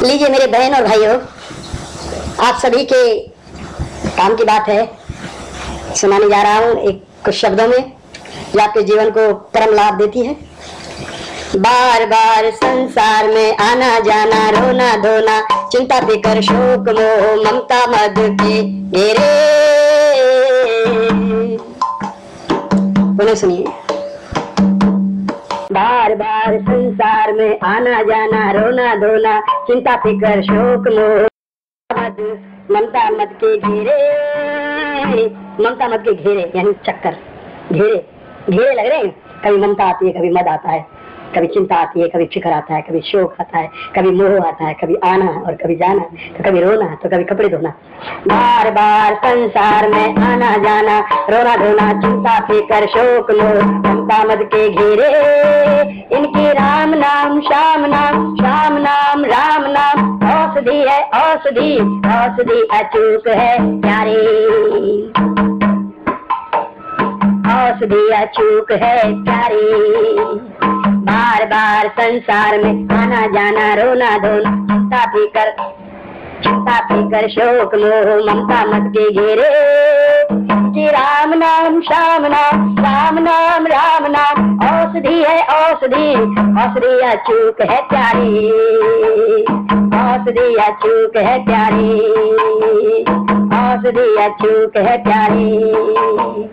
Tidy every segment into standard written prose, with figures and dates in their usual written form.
लीजिए मेरे बहन और भाइयों, आप सभी के काम की बात है, सुनाने जा रहा हूँ एक कुछ शब्दों में जो आपके जीवन को परम लाभ देती है। बार बार संसार में आना जाना, रोना धोना, चिंता फिकर शोक मोह ममता मद के घेरे। पुनः सुनिए। बार बार संसार में आना जाना, रोना धोना, चिंता फिकर शोक मोह ममता मद के घेरे। ममता मद के घेरे यानी चक्कर, घेरे घेरे लग रहे हैं। कभी ममता आती है, कभी मद आता है, कभी चिंता आती है, कभी फिक्र आता है, कभी शोक आता है, कभी मोह आता है, कभी आना और कभी जाना, तो कभी रोना तो कभी कपड़े धोना। बार बार संसार में आना जाना, रोना धोना, चिंता फिकर शोक मोह ममता मद के घेरे। इनकी राम नाम श्याम नाम, श्याम नाम राम नाम, औषधि है औषधि, औषधि अचूक है प्यारे, औषधि अचूक है प्यारी। बार बार संसार में आना जाना, रोना धोना, चिंता फिकर शोक मोह ममता मद के घेरे। कि राम नाम श्याम नाम, राम नाम राम नाम, औषधि है औषधि, औषधि अचूक है प्यारी, औषधि अचूक है प्यारी, औषधि अचूक है प्यारी।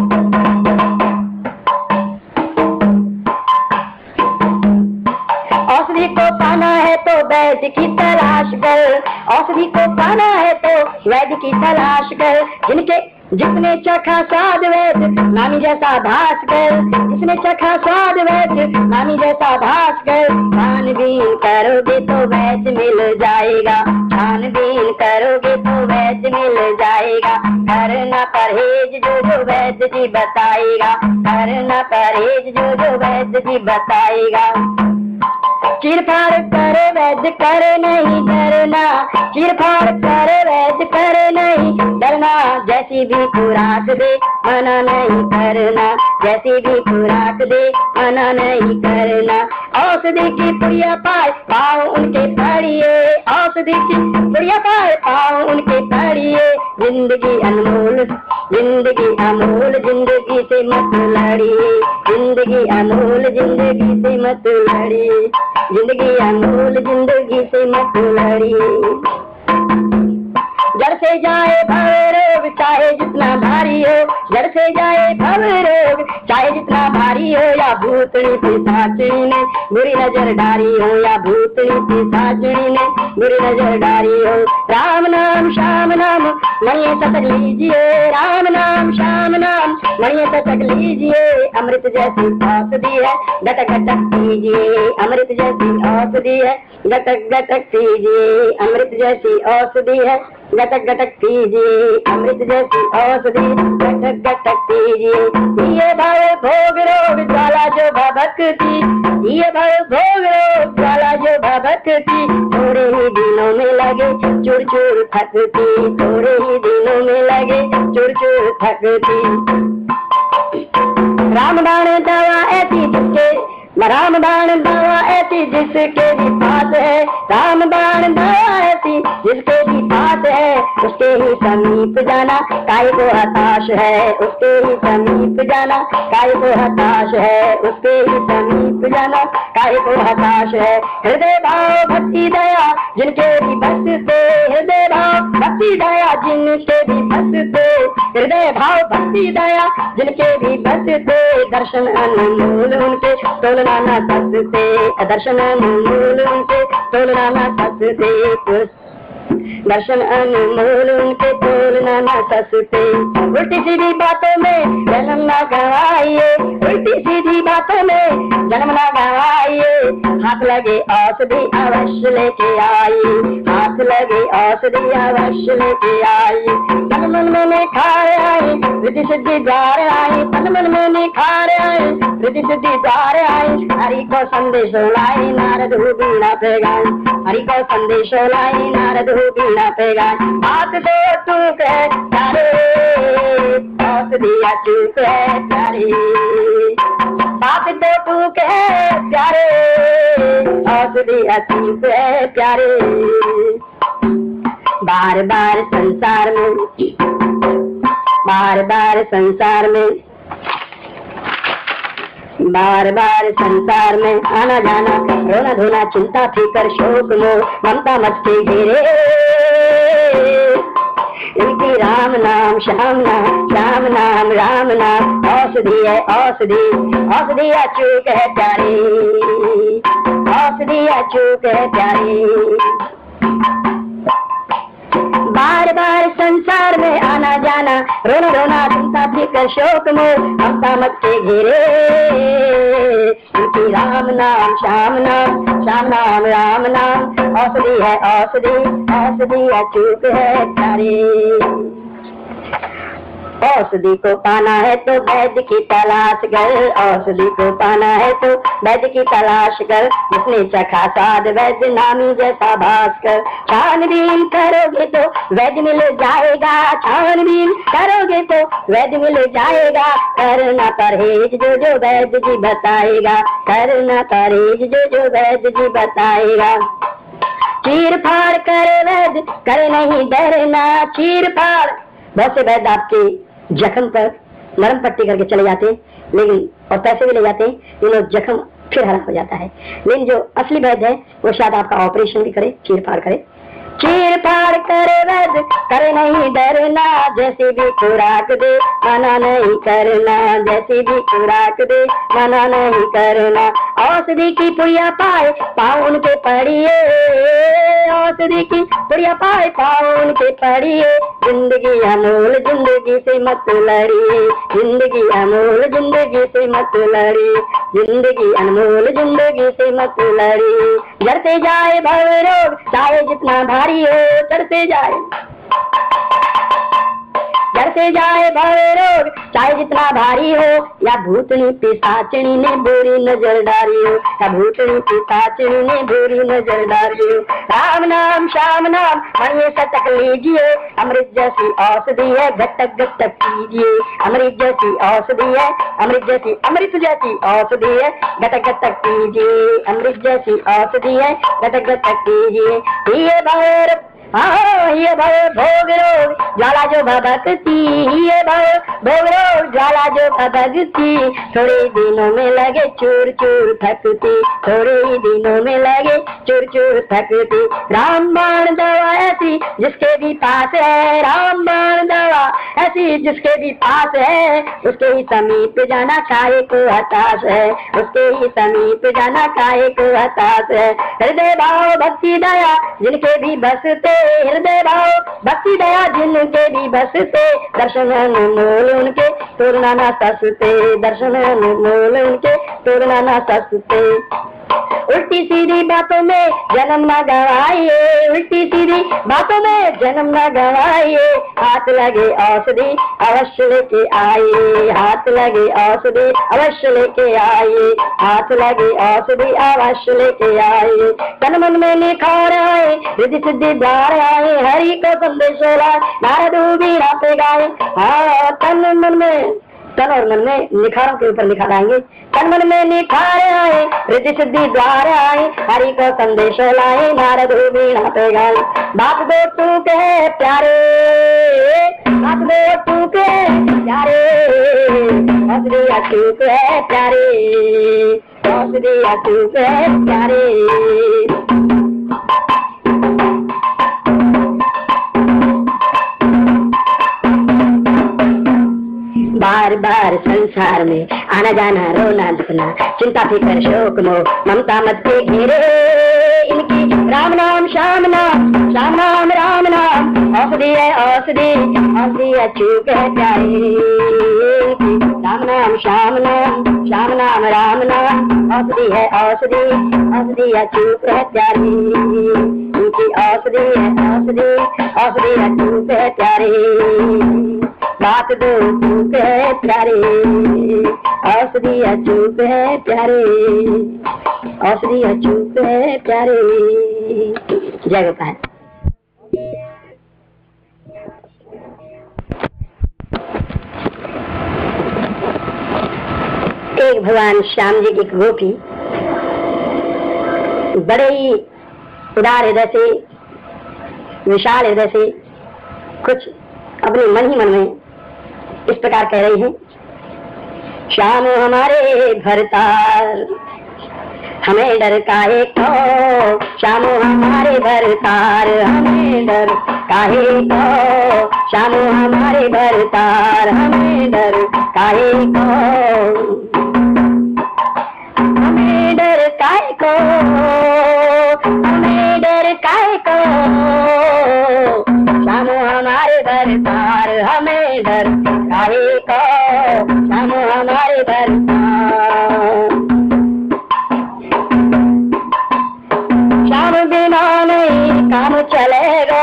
औषधि को पाना है तो वैद्य की तलाश कर, औषधि को पाना है तो वैद्य की तलाश कर। जिसने चखा स्वाद वैद्य नामी जैसा भास कर, जिसने चखा स्वाद वैद्य नामी जैसा भास कर। छानबीन करोगे तो वैद्य मिल जाएगा, छानबीन करोगे तो वैद्य मिल जाएगा। करना परहेज जो जो वैद्य जी बताएगा, करना परहेज जो जो वैद्य जी बताएगा। चीरफाड़ करे वैद्य करे नहीं डरना, चीरफाड़ करे वैद्य करे नहीं डरना। जैसी भी खुराक दे मना नहीं करना, जैसी भी खुराक दे मना नहीं करना। औषधि की पुड़िया पाए पाओ उनके पड़िए, औषधि की पुड़िया पाए पाओ उनके पड़िए। जिंदगी अनमोल, जिंदगी अमोल, जिंदगी से मत लड़िए, जिंदगी अमोल, जिंदगी से मत लड़िए, जिंदगी अनमोल, जिंदगी से मत लड़िए। जड़ से जाए भव रोग चाहे जितना भारी हो, जड़ से जाए भव रोग चाहे जितना भारी हो। या भूतनी पिशाचिनी ने बुरी नजर डारी हो, या भूतनी पिशाचिनी ने बुरी नजर डारी हो। राम नाम श्याम नाम मणिये तक लीजिए, राम नाम श्याम नाम मणिये तक लीजिए। अमृत जैसी औषधि है गटक गटक पीजिए, अमृत जैसी औषधि है गटक गटक पीजिए, अमृत जैसी औषधि है गटक गटक पीजिए, अमृत जैसी औषधि गटक गटक पीजिए। ये भव भोग रोग ज्वाला जो भभकती, ये भव भोग रोग ज्वाला जो भभकती। थोड़े ही दिनों में लगे चूर चूर थकती, थोड़े ही दिनों में लगे चूर चूर थकती। रामबाण दवा ऐसी जिसके, रामबाण दवा ऐसी जिसके भी पास है, रामबाण दवा ऐसी जिसके भी पास है। उसके ही समीप जाना काहे को हताश है, उसके ही समीप जाना काहे को हताश है, उसके ही समीप जाना काहे को हताश है। हृदय भाव भक्ति दया जिनके भी बस से, हृदय भाव भक्ति दया जिनके भी बस से, हृदय भाव भक्ति दया जिनके भी बस से। दर्शन अनमोल उनके तोलना न सकते, दर्शन अनमोल उनके तोलना न सकते, दर्शन अनमोल उनके तोलना न सकते। उल्टी सीधी बातों में जन्म न गवाइए, उल्टी सीधी बातों में जन्म न गवाइए। हाथ लगे औषधि अवश्य लेके आई, हाथ लगे औषधि अवश्य लेके आई। तन मन में निखार आई, रिद्धि सिद्धि द्वार आई, तन मन में निखार आई, रिद्धि सिद्धि द्वार आई। हरि को संदेश लाई नारद हो बीड़ा पे गाए, हरि को संदेश लाई नारद हो बीड़ा पे गाए। बात दो चूक है प्यारे, औषधि अचूक है प्यारी, बात दो चूक है प्यारे, औषधि औषधि अचूक है प्यारे। बार बार संसार में, बार बार संसार में, बार बार संसार में आना जाना, रोना धोना, चिंता फिकर शोक मोह, ममता मत के घेरे। इनकी राम नाम श्याम नाम, श्याम नाम राम नाम, औषधि है औषधि, औषधि अचूक है प्यारी, औषधि अचूक है प्यारी। बार बार संसार में आना जाना, रोना रोना, चिंता फिकर शोक मोह, ममता मत के घेरे। इनकी राम नाम श्याम नाम, श्याम नाम राम नाम, औषधि है औषधि, औषधि अचूक है प्यारी। औषधि को पाना है तो वैद्य की तलाश कर, औषधि को पाना है तो वैद्य की तलाश कर। जिसने चखा स्वाद वैद्य नामी जैसा भास कर। छानबीन करोगे तो वैद्य मिल जाएगा, छानबीन करोगे तो वैद्य मिल जाएगा। करना परहेज जो जो वैद्य जी बताएगा, करना परहेज जो जो वैद्य जी बताएगा। चीर फाड़ करे वैद्य करे नहीं डरना, चीर फाड़। बहुत से वैद्य आपके जख्म पर नरम पट्टी करके चले जाते हैं, लेकिन और पैसे भी ले जाते हैं, लेकिन जख्म फिर हरा हो जाता है। लेकिन जो असली वैद्य है वो शायद आपका ऑपरेशन भी करे, चीर फाड़ करे। चीर फाड़ करे वैद्य करे नहीं डरना, जैसी भी खुराक दे मना नहीं करना, जैसी भी खुराक दे मना नहीं करना। औषधि की पुड़िया पाए पाँव उनके पड़िए, औषधि की पुड़िया पाए पाँव उनके पड़िए। जिंदगी अमूल जिंदगी से मत लड़िए, जिंदगी अमूल जिंदगी से मत लड़िए, जिंदगी अनमोल जिंदगी से मत लड़िए। जड़ते जाए भव रोग चाहे जितना भारी हो, चढ़ते जाए, चढ़ते जाए भव रोग चाहे जितना भारी हो। या भूतनी पिशाचिनी ने बुरी नजर डाली हो, या भूतनी पिशाचिनी ने बुरी नजर डाली हो। राम नाम श्याम नाम मणिये सटक लीजिए, अमृत जैसी औषधि है घटक घटक कीजिए। अमृत जैसी औषधि है, अमृत जैसी, अमृत जैसी औषधि है घटक घटक कीजिए। अमृत जैसी औषधि है घटक घटक कीजिए। ये भैर ये भव भोग रोग ज्वाला जो भभकती, ये भव भोग रोग ज्वाला जो भभकती। थोड़े दिनों में लगे चूर चूर थकती, थोड़े ही दिनों में लगे चूर चूर थकती। रामबाण दवा ऐसी जिसके भी पास है, रामबाण दवा ऐसी जिसके भी पास है। उसके ही समीप जाना काहे को हताश है, उसके ही समीप जाना काहे को हताश है। हृदय भाव भक्ति दया जिनके भी बसते, हृदय भाव भक्ति दया जिनके भी बसते। दर्शन अनमोल उनके तोड़ना न ससते, दर्शन अनमोल उनके तोड़ना न ससते। उल्टी सीधी बातों में जन्म न गवाइए, उल्टी सीधी बातों में जन्म न गवाइए। हाथ लगे औषधि अवश्य लेके आइए, हाथ लगे औषधि अवश्य लेके आइए, हाथ लगे औषधि अवश्य लेके आइए। तन मन में निखार आए, रिद्धि सिद्धि द्वार आए, हरि को संदेश लाए, नारद बीड़ा पे गाए। हाँ, तन मन में, तन और मन में निखारों के ऊपर निखार आएंगे। तन मन में निखार आए, रिद्धि सिद्धि द्वार आए, हरि को संदेश लाए, नारद बीड़ा पे गाए। बात दो टूक है प्यारे, बात दो टूक है प्यारे, औषधि अचूक है प्यारे, औषधि अचूक है प्यारे। बार बार संसार में आना जाना रोना दुखना, चिंता फिकर शोक मोह, ममता मत के घेरे। इनकी राम नाम श्याम नाम, श्याम नाम राम नाम, औषधि है औषधि, औषधि अचूक है प्यारे। राम नाम श्याम नाम, श्याम नाम राम नाम, औषधि है औषधि, औषधि अचूक है प्यारे। इनकी औषधि है औषधि, औषधि अचूक है प्यारे। बात दो चूक है प्यारे, औषधि अचूक है प्यारे, औषधि अचूक है प्यारे। जय गोपाल। एक भगवान श्याम जी की गोपी बड़े ही उदार हृदय से, विशाल हृदय से कुछ अपने मन ही मन में इस प्रकार कह रही हैं। श्याम हमारे भरतार हमें डर काहे को, श्याम हमारे भरतार हमें डर काहे को, श्याम हमारे भरतार हमें डर काहे को, हमें डर काहे को, हमें डर काहे को, श्याम हमारे भरतार हमें डर काहे को, श्याम हमारे भरतार। श्याम बिना नहीं काम चलेगा,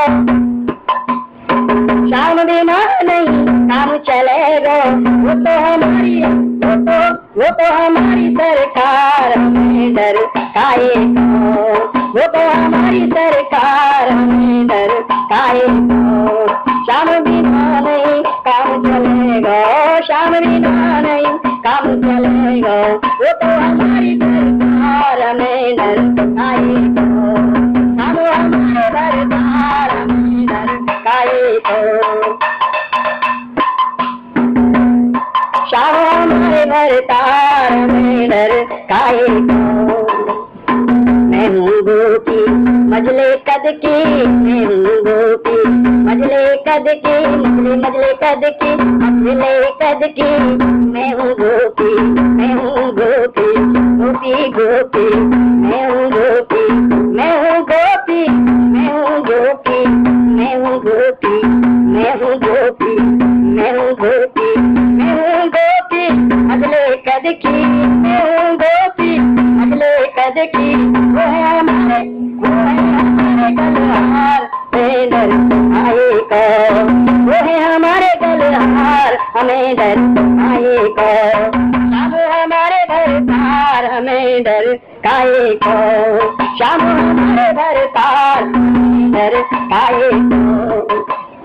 श्याम बिना नहीं काम चलेगा, वो तो हमारी वो तो हमारी सरकार हमें डर काहे को, वो तो हमारी सरकार हमें डर काहे को, श्याम बिना नहीं काम चलेगा, श्याम बिना नहीं काम चलेगा, वो तो हमारी सरकार हमें डर काहे को, श्याम हमारे सरकार हमें डर काहे को, श्याम हमारे भरतार हमें डर काहे को। मैं हूँ गोपी मजले कद की, मैं हूँ गोपी मजले कद की, मजले कद की, मजले कद की, मैं हूँ गोपी, मैं हूँ गोपी, गोपी गोपी, मैं हूँ गोपी, मैं हूँ गोपी, मैं हूँ गोपी, मैं हूँ गोपी, मैं हूँ गोपी, मैं हूँ गोपी, मैं हूँ गोपी मजले कद की, मैं हूँ गोपी मजले कद की, वो है हमारे गलहार हमें डर आए को, वो है हमारे गलहार हमें डर आए को, श्याम हमारे भरतार हमें डर काहे को, श्याम हमारे भरतार हमें डर काहे को।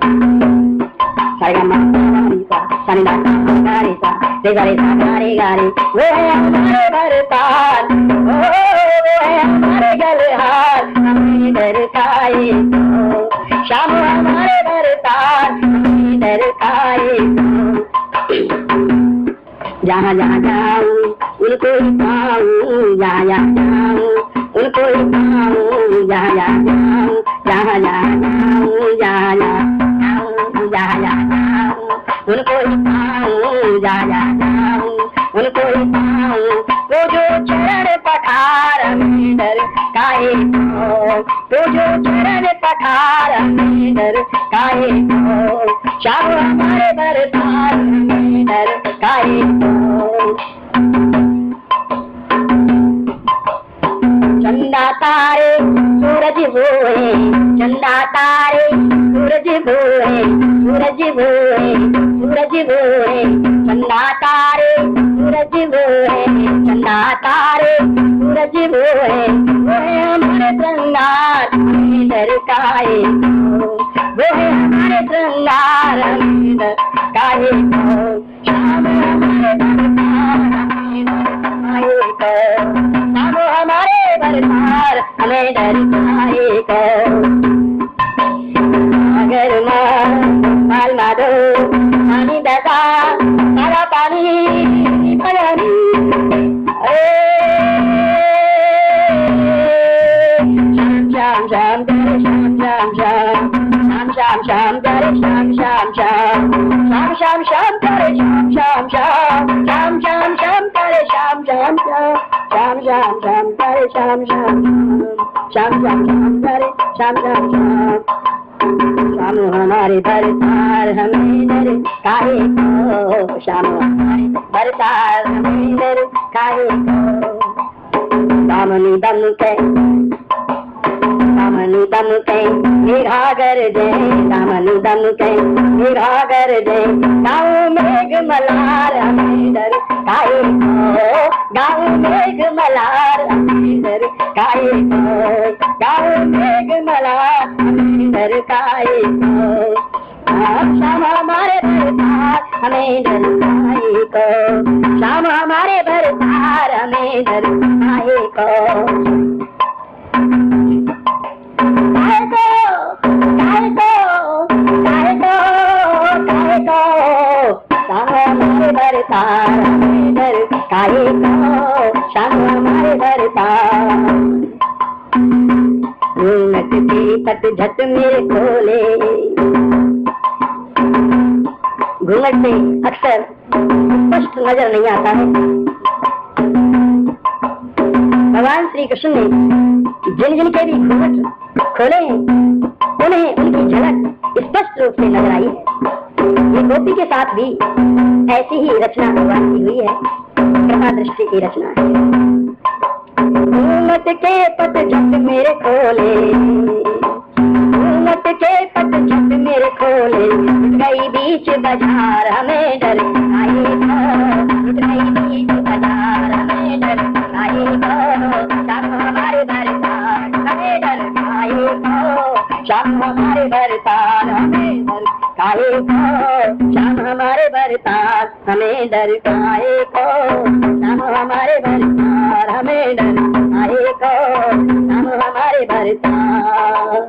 वो है हमारे भरतार, वो है हमारे गलहार हमें डर काहे को, श्याम हमारे भरतार हमें डर काहे को। जहाँ जहाँ जाऊँ उनको ही पाऊँ, जहाँ जहाँ जाऊँ उनको ही पाऊँ, जहाँ जहाँ जाऊँ, जहाँ जहाँ जाऊँ, जहाँ जहाँ जहाँ जाऊँ उनको ही पाऊँ, जहाँ जहाँ जाऊँ उनको ही पाऊँ, वो जो चरण पठार हमें डर काहे को, वो जो चरण पठार हमें डर काहे को, श्याम हमारे भरतार हमें डर काहे को। चंदा तारे सूरज बोए, चंदा तारे सूरज बोए, सूरज बोए, सूरज बोए, चंदा तारे सूरज बोए, चंदा तारे सूरज बोए, वो है हमारे श्रृंगार हमें डर काहे को, वो है हमारे श्रृंगार हमें डर काहे को, श्याम हमारे भरतार हमें डर काहे को, श्याम हमारे भरतार हमें डर काहे को। अगर माल माधो पानी दसा सारा पानी पानी, श्याम श्याम करे श्याम श्याम श्याम, श्याम श्याम करे श्याम श्याम श्याम, श्याम श्याम श्याम करे श्याम श्याम श्याम, श्याम श्याम श्याम करे श्याम श्याम श्याम, श्याम श्याम श्याम करे श्याम श्याम श्याम, श्याम श्याम श्याम करे श्याम श्याम श्याम। श्याम हमारे भरतार हमें डर काहे को, श्याम हमारे भरतार हमें डर काहे को। दामनी दम के दामनी दम के मेघा कर दे, दामनी दम के मेघा कर दे, गाँव मेघ मलार हमें डर काहे को, गाँव मेघ मलार हमें डर काहे को, गाँव मेघ मलार हमें डर काहे को। श्याम हमारे भरतार हमें डर काहे को, श्याम हमारे भरतार हमें डर काहे को। भरतार, हमें डर काहे को, श्याम हमारे भरतार। घूंघट के पट झट मेरे खोले, घूंघट से अक्सर स्पष्ट नजर नहीं आता है। भगवान श्री कृष्ण ने जिन जिन के भी घूंघट खोले हैं उन्हें उनकी झलक स्पष्ट रूप से नजर आई है। ये गोपी के साथ भी ऐसी ही रचना भगवान की हुई है, कृपा दृष्टि की रचना है। घूंघट के पट झट मेरे खोले, घूंघट के पट झट मेरे खोले, गई बीच बाजार हमें डर आई को, गई बीच बाजार हमें डर आई को, श्याम हमारे भरतार, हमें डर आई को, श्याम हमारे भरतार, हमें डर काहे को, श्याम हमारे भरतार, हमें डर काहे को, श्याम हमारे भरतार, हमें डर काहे को, श्याम हमारे भरतार।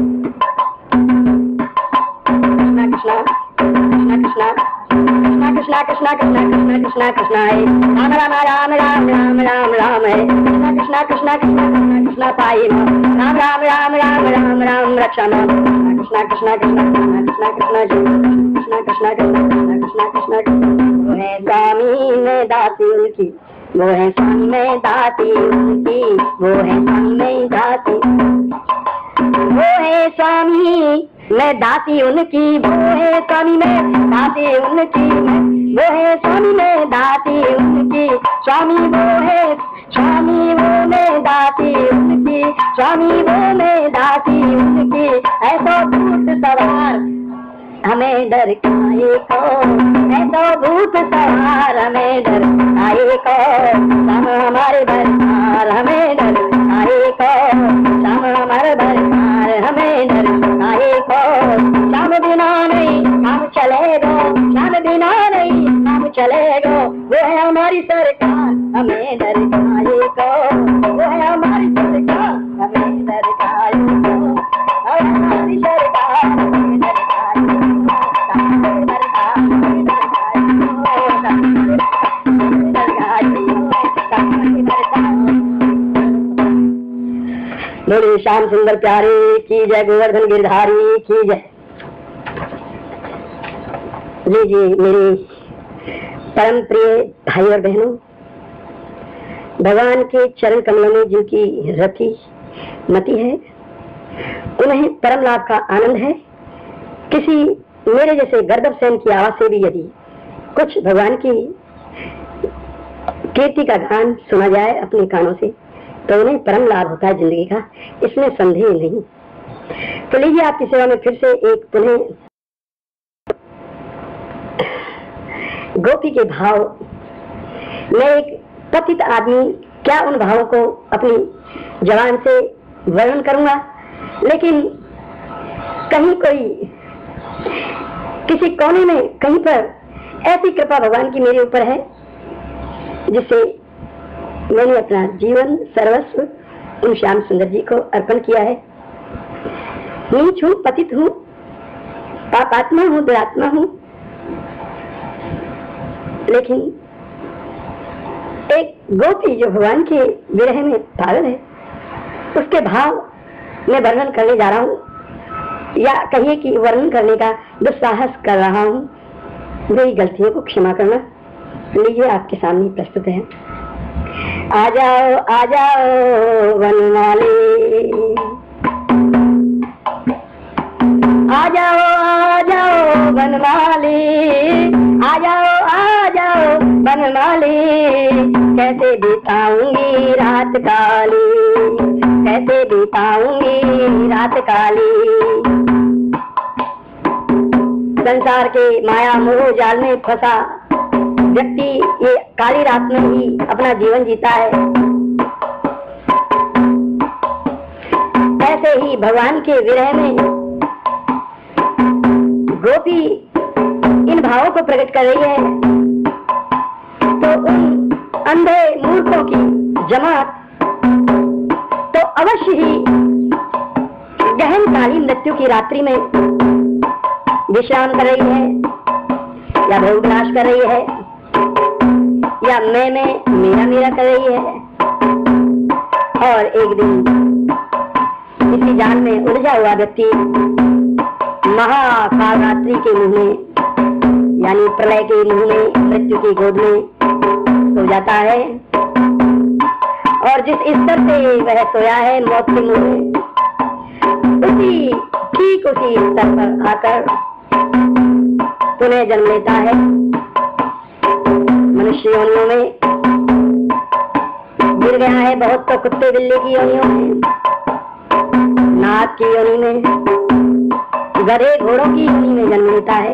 कृष्णा कृष्णा कृष्णा कृष्णा कृष्णा कृष्णा है, राम राम राम राम राम राम राम है, कृष्णा कृष्णा कृष्णा कृष्णा कृष्णा पाई राम राम राम राम राम राम रक्षा कृष्णा कृष्णा कृष्णा कृष्णा कृष्णा कृष्णा कृष्णा कृष्णा कृष्णा कृष्णा। वो है स्वामी में दाती उनकी, वो है स्वामी में दाती उनकी, वो है स्वामी में दाती, वो है स्वामी मैं दाती उनकी, वो है स्वामी मैं दाती उनकी, वो है स्वामी मैं दाती उनकी, स्वामी वो है, स्वामी वो मैं दाती उनकी, स्वामी वो मैं दाती उनकी, ऐसा भूत सवार हमें डर काहे को, ऐसा भूत सवार हमें डर काहे को, श्याम हमारे भरतार, हमें डर काहे को, श्याम हमारे भरतार, हमें डर काहे को, श्याम बिना नहीं काम चलेगा, श्याम बिना नहीं काम चलेगा, वो है हमारी सरकार, हमें डर काहे को, वो है हमारी सरकार, हमें डर काहे को, हमारी सरकार, हमें डर बोले श्याम सुंदर प्यारे की जय, गोवर्धन गिरधारी की जय। जी जी मेरी परम प्रिय भाई और बहनों, भगवान के चरण कमलों में जिनकी रति मति है उन्हें परम लाभ का आनंद है। किसी मेरे जैसे गर्दभ सेन की आवाज से भी यदि कुछ भगवान की कीर्ति का गान सुना जाए अपने कानों से तो उन्हें परम लाभ होता है जिंदगी का, इसमें संदेह नहीं। तो लीजिए आपकी सेवा में फिर से एक पुनः गोपी के भाव। मैं एक पतित आदमी क्या उन भावों को अपनी जबान से वर्णन करूंगा, लेकिन कहीं कोई किसी कोने में कहीं पर ऐसी कृपा भगवान की मेरे ऊपर है जिससे मैंने अपना जीवन सर्वस्व उन श्याम सुंदर जी को अर्पण किया है। नीच हूँ, पतित हूँ, पापात्मा हूँ, दुरात्मा हूँ, लेकिन एक गोपी जो भगवान के विरह में पागल है उसके भाव में वर्णन करने जा रहा हूँ, या कहिए कि वर्णन करने का दुस्साहस कर रहा हूँ। मेरी गलतियों को क्षमा करना। लीजिए आपके सामने प्रस्तुत है। आ जाओ वनमाली, आ जाओ वनमाली, आ जाओ वनमाली, कैसे बिताऊंगी रात काली, कैसे बिताऊंगी रात काली। संसार के माया मोह जाल में फंसा व्यक्ति ये काली रात में ही अपना जीवन जीता है। ऐसे ही भगवान के विरह में गोपी इन भावों को प्रकट कर रही है, तो उन अंधे मूर्खों की जमात तो अवश्य ही गहन काली मृत्यु की रात्रि में विश्राम कर रही है या भोग विलास कर रही है। या मैं मेरा मेरा कर रही है। और एक दिन इसी जाल में उलझा हुआ व्यक्ति महाकाल रात्रि के मुंह में यानी प्रलय के मुंह में मृत्यु की गोद में सो जाता है। और जिस स्तर से वह सोया है मौत के मुंह में, ठीक उसी स्तर पर आकर पुनः जन्म लेता है मनुष्य योनियों में। गिर गया है बहुत तो कुत्ते बिल्ली की योनियों में, नाग की योनि में, गधे घोड़ों की योनि में जन्म लेता है।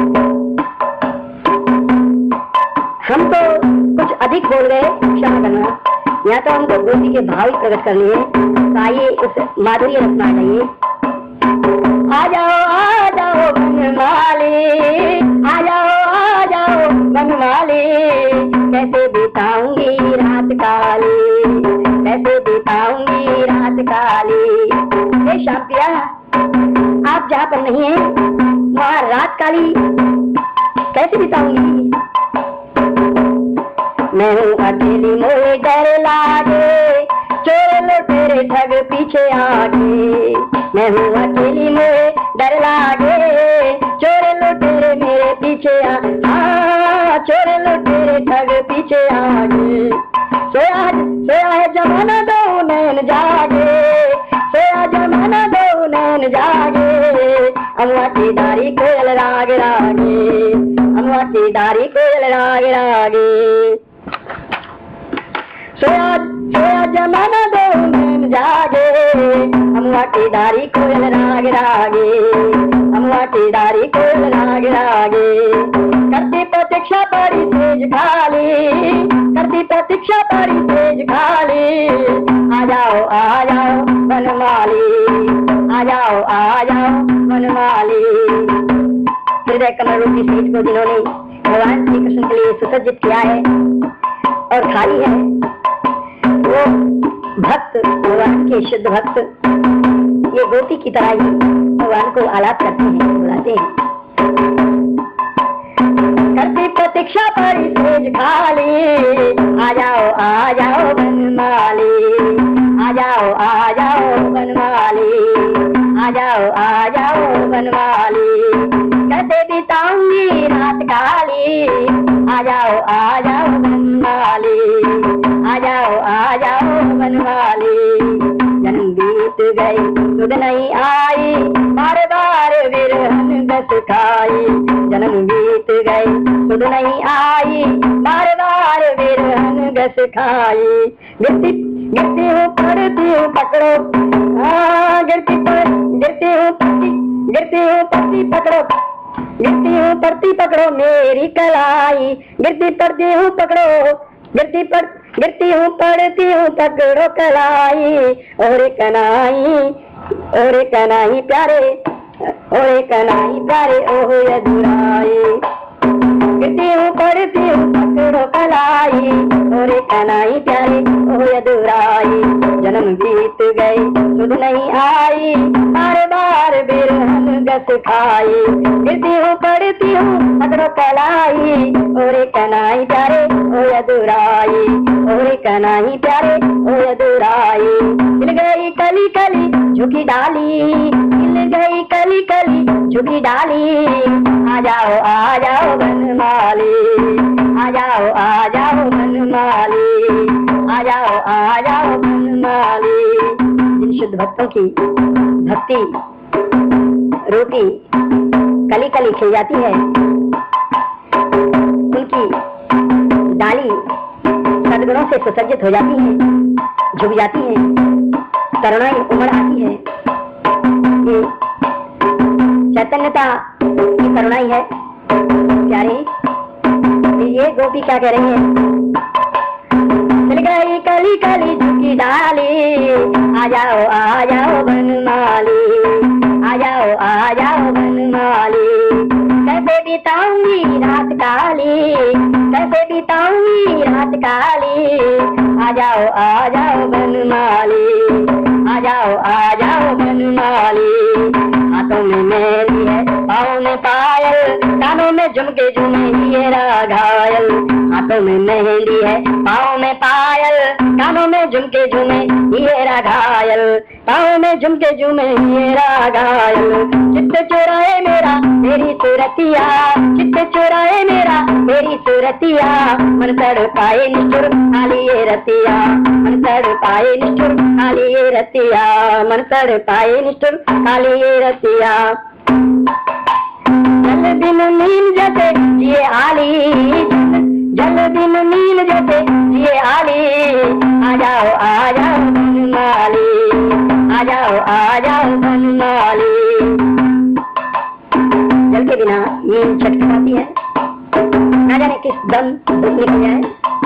हम तो कुछ अधिक बोल गए, क्षमा करना। यहाँ तो हमको गोपी के भाव ही प्रकट करने हैं, तो आइए उस माधुर्य रचना चाहिए। आ जाओ बनमाली, आ जाओ बनमाली, कैसे बिताऊंगी रात काली, कैसे बिताऊंगी रात काली। हे श्याम प्रिया, आप जहाँ पर नहीं है वहाँ रात काली कैसे बिताऊंगी। मैं हूँ अकेली मोहे डर लागे, चोर लुटेरे ठग पीछे आगे। मैं हूँ अकेली मोहे डर लागे, चोर लुटेरे मेरे पीछे चोर लुटेरे ठग पीछे आगे। सोया है जमाना दो नैन जागे, सोया जमाना दो नैन जागे। अमुआ की दारी कोयल राग रागे, अमुआ की दारी कोयल राग रागे। सोया जमाना दो नैन जागे, अमुआ की दारी कोयल राग रागे, अमुआ की दारी कोयल राग रागे। करती प्रतीक्षा परी तेज खाली, करती प्रतीक्षा परी तेज खाली। आ जाओ बनमाली, आ जाओ बनमाली। हृदय कमल रूपी सीट को जिन्होंने भगवान श्री कृष्ण के लिए सुसज्जित किया है और खाली है, वो भक्त भगवान के शुद्ध भक्त ये गोपी की तरह ही भगवान को आलाप करते हैं, बुलाते हैं। करती प्रतीक्षा परी तेज खाली, आ जाओ बनमाली, आ जाओ बनमाली, आ जाओ बनमाली। कैसे बिताऊंगी रात काली, आ जाओ बनमाली, आ जाओ बनमाली। जन्म बीत गई सुध नहीं आई, बार बार विरहन बस खाई। जन्म बीत गई सुध नहीं आई, बार बार विरहन बस खाई। गिरती हूँ पड़ती हूँ पकड़ो, गिरती हूँ पड़ती पकड़ो, गिरती हूँ पड़ती पकड़ो मेरी कलाई। गिरती हूँ पकड़ो, गिरती हूँ पड़ती हूँ पकड़ो कलाई। ओरे कनाई प्यारे, ओरे कनाई प्यारे ओह यदुराई। गिरती हूँ पड़ती हूँ पकड़ो कलाई, ओरे कनाई प्यारे ओह यदुराई। जन्म बीत गए सुध नहीं आई, बार बार बिरहन गस खाई। गिरती हूँ पड़ती हूँ पकड़ो कलाई, ओरे कनाई प्यारे ओ यदुराई, ओरे कनाई प्यारे ओ यदुराई। हिल गई कली कली झुकी डाली, हिल गई कली कली झुकी डाली। आ जाओ बनमाली, आ जाओ बनमाली, आ जाओ बनमाली। जिन शुद्ध भक्तों की भक्ति रूपी कली कली खिल जाती है, उनकी डाली सद्गुणों से सुसज्जित हो जाती है, झुक जाती है, करुणाएं उमड़ आती है। ये चैतन्यता की करुणाई है प्यारे। ये गोपी क्या कह रही है? चल गई कली कली झुकी डाली, आ जाओ बनमाली, आ जाओ बनमाली। कैसे बिताऊंगी रात काली, कैसे बिताऊंगी रात काली। आ जाओ बनमाली, आ जाओ बनमाली। हाथों में मेरी है पाँव में पायल, कानों में झुमके झूमे हीरा घायल, हाथों में मेहंदी है पाँव में पायल, कानों में झुमके झूमे हीरा घायल, पाँव में झुमके झूमे हीरा घायल। चित्त चुराए मेरा मेरी सूरतिया, चित्त चुराए मेरा मेरी सूरतिया, मन तड़पाए निष्ठुर खाली ये रतिया, मन तड़पाए निष्ठुर खाली ये रतिया, मन तड़पाए निष्ठुर खाली ये रतिया। जल दिन नील जैसे जिए आली, जल दिन नील जैसे जिए आली, आ जाओ बनमाली, आ जाओ बनमाली। जल के बिना नींद छटपटाती है, ना जाने किस दम निकल जाए।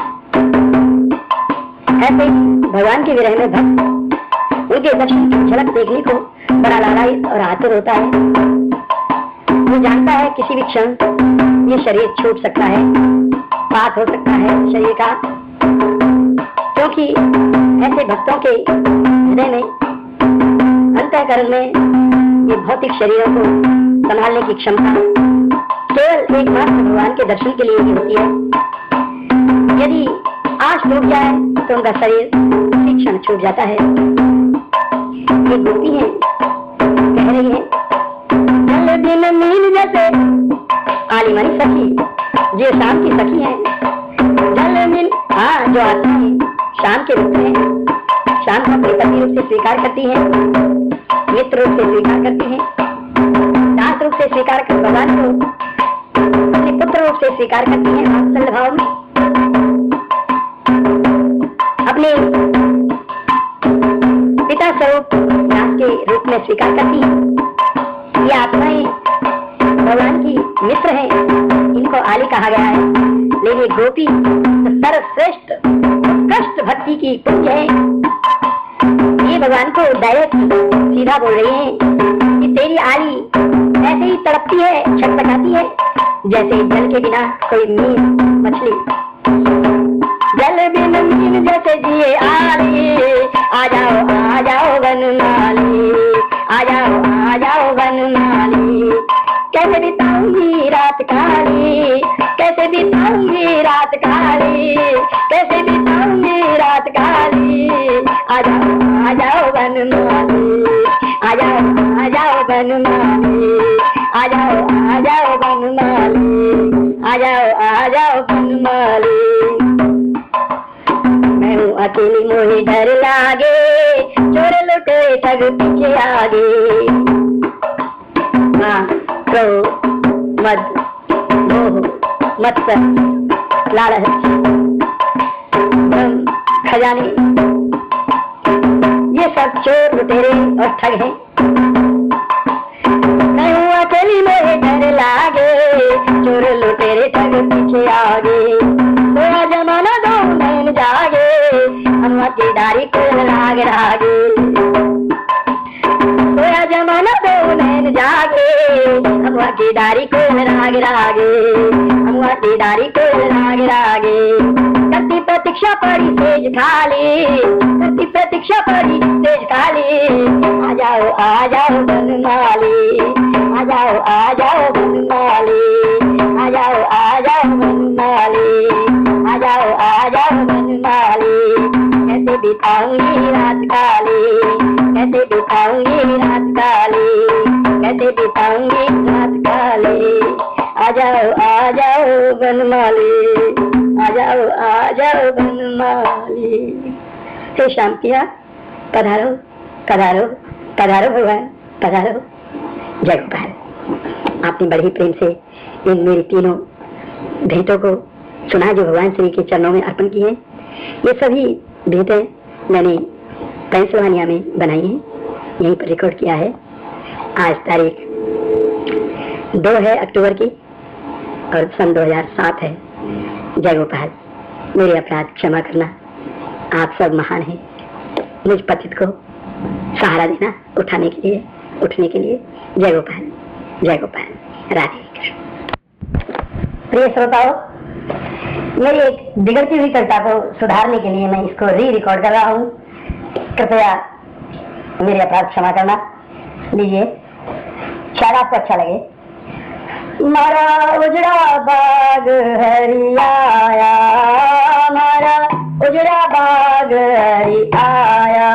ऐसे भगवान के विरह में भक्त उनके दर्शन की झलक देखने को बड़ा लालायित और आतुर होता है। वो जानता है किसी भी क्षण ये शरीर छूट सकता है, पास हो सकता है शरीर का, क्योंकि ऐसे भक्तों के हृदय में, अंतःकरण में ये भौतिक शरीरों को संभालने की क्षमता केवल एकमात्र भगवान के दर्शन के लिए ही होती है। यदि आँख टूट जाए तो उनका शरीर उसी क्षण छूट जाता है। ये गोपी है, कह रही है जल दिन नील जैसे आली मानी सखी, जो शाम की सखी है। जल नील जो आत्मा है शाम के रूप में, शाम को अपने पति रूप से स्वीकार करती है, मित्र रूप से स्वीकार करती है, दास रूप से स्वीकार कर भगवान को अपने पुत्र रूप से स्वीकार करती है, वात्सल्य भाव में अपने पिता स्वरूप दास के रूप में स्वीकार करती है। ये आत्माएं भगवान की मित्र हैं, इनको आली कहा गया है। लेकिन ये गोपी तो सर्वश्रेष्ठ उत्कृष्ट भक्ति की कुंज है। ये भगवान को डायरेक्ट सीधा बोल रही है कि तेरी आली ऐसे ही तड़पती है, छटपटाती है जैसे जल के बिना कोई मीन मछली। जल बिन मीन जैसे जिए आली, आ जाओ बनमाली, आ जाओ बनमाली। कैसे बिताऊंगी रात काली, कैसे बिताऊंगी रात काली, कैसे बिताऊंगी रात काली। आ जाओ बनमाली, आ जाओ बनमाली, आ जाओ बनमाली, आ जाओ बनमाली। मैं हूँ अकेली मोहे डर लागे, चोर लुटे ठग पीछे आगे। माँ क्रोध मद मोह मत्सर लालच भ्रम खजाने, ये सब चोर लुटेरे और ठग हैं। मैं हूँ अकेली मोहे डर लागे, चोर लुटेरे ठग पीछे आगे। सोया जमाना दो नैन जागे, हनुआ की डारी को लाग रागे। सोया जमाना दो नैन जागे, हनुआ की डारी को राग रागे, हनुआ की डारी को राग रागे। करती प्रतीक्षा पड़ी तेज खाली, करती प्रतीक्षा पड़ी तेज खाली। आ जाओ बनमाली, आ जाओ बनमाली, आ जाओ बनमाली, आ जाओ बनमाली। कैसे बिताऊंगी रात काली, कैसे बिताऊंगी रात काली, कैसे बिताऊंगी रात काली। आ जाओ बनमाली, आ जाओ बनमाली। हे शाम किया पधारो पधारो पधारो भगवान पधारो। जय गोपाल। आपने बड़े ही प्रेम से इन मेरी तीनों भेंटों को सुना जो भगवान श्री के चरणों में अर्पण की हैं। ये सभी भेंटें मैंने पेंसिल्वानिया में बनाई हैं, यहीं पर रिकॉर्ड किया है। आज तारीख 2 है अक्टूबर की और सन 2007 है। जय गोपाल। मेरे अपराध क्षमा करना, आप सब महान हैं। मुझ पतित को सहारा देना उठाने के लिए, उठने के लिए। जय गोपाल, जय गोपाल। राधे कृष्ण। प्रिय श्रोताओं, मेरी एक बिगड़ती हुई कविता को सुधारने के लिए मैं इसको रिकॉर्ड कर रहा हूँ। कृपया मेरे अपराध क्षमा करना। लीजिए, शायद आपको अच्छा लगे। मारा उजड़ा बाग हरि आया, मारा उजड़ा बाग हरि आया।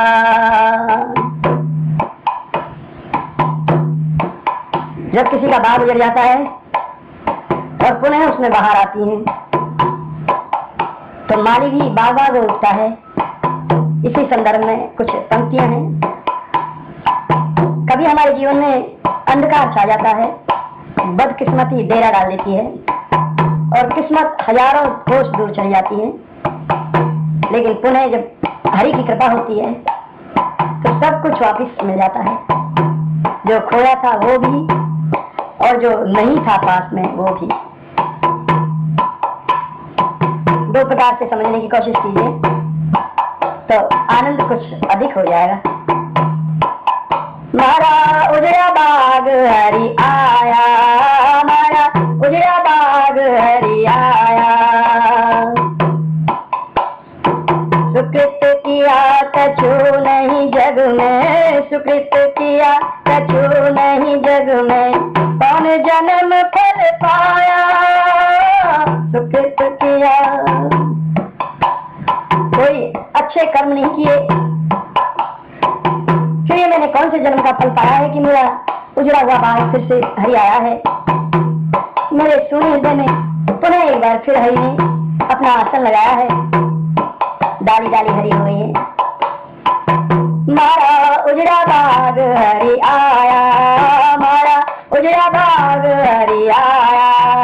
जब किसी का बाग उजड़ जाता है और पुनः उसमें बाहर आती है तो माली भी बाग बाग उठता है। इसी संदर्भ में कुछ पंक्तियां हैं। कभी हमारे जीवन में अंधकार छा जाता है, बदकिस्मती डेरा डाल देती है और किस्मत हजारों कोस दूर चली जाती है, लेकिन पुनः जब हरि की कृपा होती है तो सब कुछ वापस मिल जाता है। जो खोया था वो भी और जो नहीं था पास में वो भी। दो प्रकार से समझने की कोशिश कीजिए तो आनंद कुछ अधिक हो जाएगा। मारा उजड़ा बाग हरि आया, मारा उजड़ा बाग हरि आया। सुकृत किया कछु नहीं जग में, सुकृत किया कछु नहीं जग में, कौन जन्म फल पाया। सुकृत किया, कोई अच्छे कर्म नहीं किए, फिर मैंने कौन से जन्म का फल पाया है कि मेरा उजड़ा हुआ बाग फिर से हरि आया है। मेरे सुने हृदय में पुनः एक बार फिर हरि ने अपना आसन लगाया है, डाली डाली हरि हो गई है। मारा उजड़ा बाग हरि आया, मारा उजड़ा बाग हरि आया।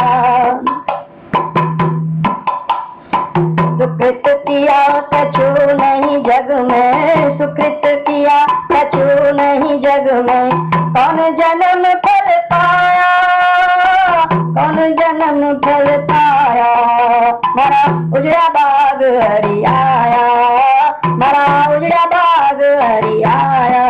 सुकृत किया कछु नहीं जग में, सुकृत किया कछु नहीं जग में, कौन जन्म फल पाया, कौन जन्म फल पाया। मारा उजड़ा बाग हरि आया, मारा उजड़ा बाग हरि आया।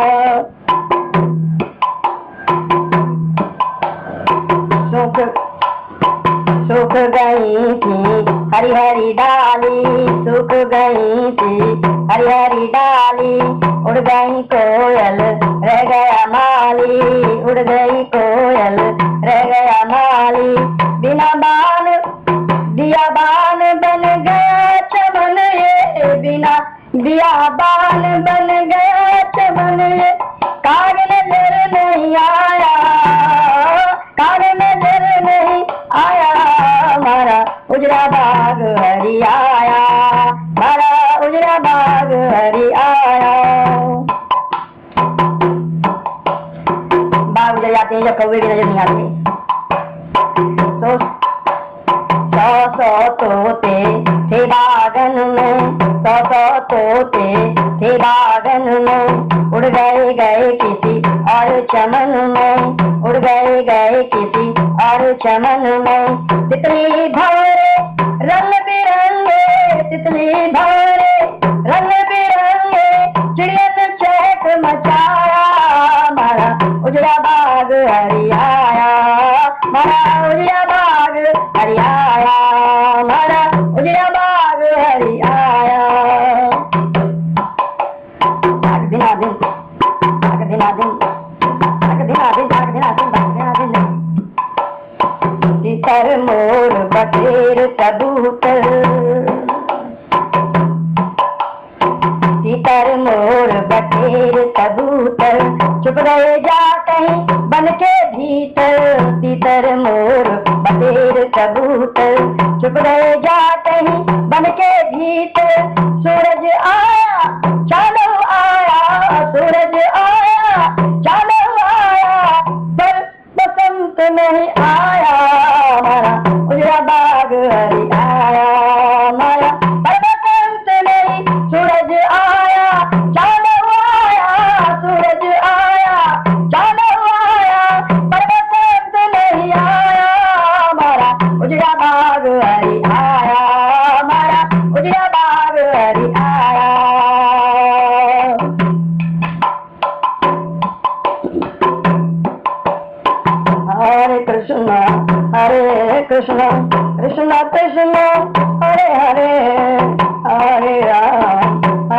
सुख गई थी हरी हरी डाली, सुख गई थी हरी हरी डाली, उड़ गई कोयल रह गया माली, उड़ गई कोयल रह गया माली। बिना बान दिया बान बन गया चमन ये, बिना दिया बान बन गया चमन ये, कार नजर नहीं आया, कार नजर नहीं आया। मारा उजड़ा बाग हरि आया, मारा उजड़ा बाग हरि आया। बाग उजड़ जाते हैं जब कौवे की नजर नहीं आते। तो सौ तोते थे बागन में, सौ तोते थे बागन में, उड़ गए गए किसी और चमन में, उड़ गए गए किसी और चमन में। तितली भंवरे रंग बिरंगे, तितली भंवरे रंग बिरंगे, चिड़ियन चहक मचाया। मारा उजड़ा बाग हरि आया, मारा उजड़ा बाग हरि आया, मारा उजड़ा बाग हरि आया। दिना दिन दिना दिन दिना दिन तीतर मोर बटेर कबूतर, तीतर मोर बटेर कबूतर, चुप रहे जा कहीं बन के भीतर। तीतर मोर बटेर कबूतर, चुप रहे जा कहीं बन के भीतर। सूरज आया चांद आया, सूरज आया चांद आया, पर बसंत नहीं आया। मारा उजड़ा बाग हरि आया, मारा पर बसंत नहीं। सूरज आया चांद आया, सूरज आया चांद आया, पर बसंत नहीं आया। मारा उजड़ा बाग हरि आया, मारा उजड़ा बाग हरि आया। हरे कृष्ण कृष्ण कृष्ण हरे हरे, हरे राम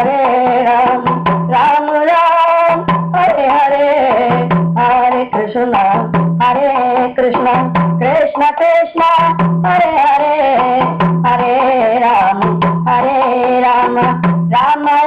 राम राम हरे हरे। हरे कृष्ण कृष्ण कृष्ण हरे हरे, हरे राम राम